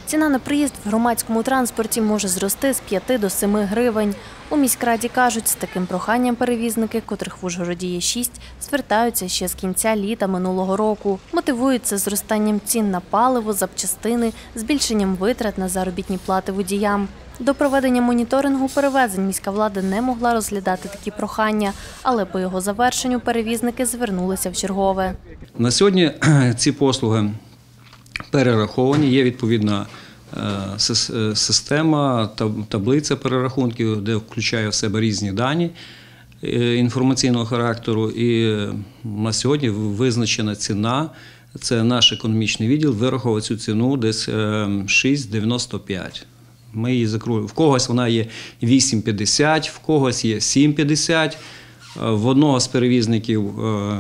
Ціна на проїзд в громадському транспорті може зрости з 5 до 7 гривень. У міськраді кажуть, з таким проханням перевізники, котрих в Ужгороді є 6, звертаються ще з кінця літа минулого року. Мотивують це зростанням цін на паливо, запчастини, збільшенням витрат на заробітні плати водіям. До проведення моніторингу перевезень міська влада не могла розглядати такі прохання, але по його завершенню перевізники звернулися в чергове. На сьогодні ці послуги перераховані, є відповідна система, таблиця перерахунків, де включає в себе різні дані інформаційного характеру. І на сьогодні визначена ціна, це наш економічний відділ, вирахував цю ціну десь 6,95. Ми її закруглюємо. В когось вона є 8,50, в когось є 7,50, в одного з перевізників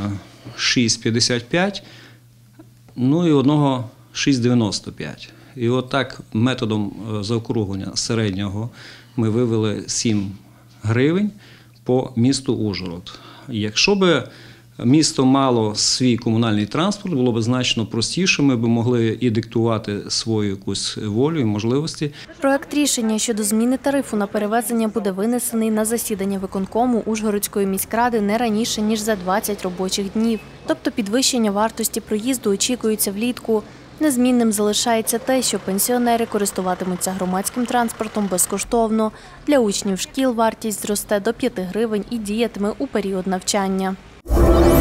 6,55, ну і одного 6,95. І отак методом заокруглення середнього ми вивели 7 гривень по місту Ужгород. Якщо б місто мало свій комунальний транспорт, було б значно простіше, ми б могли і диктувати свою якусь волю і можливості. Проект рішення щодо зміни тарифу на перевезення буде винесений на засідання виконкому Ужгородської міськради не раніше, ніж за 20 робочих днів. Тобто підвищення вартості проїзду очікується влітку. Незмінним залишається те, що пенсіонери користуватимуться громадським транспортом безкоштовно. Для учнів шкіл вартість зросте до 5 гривень і діятиме у період навчання.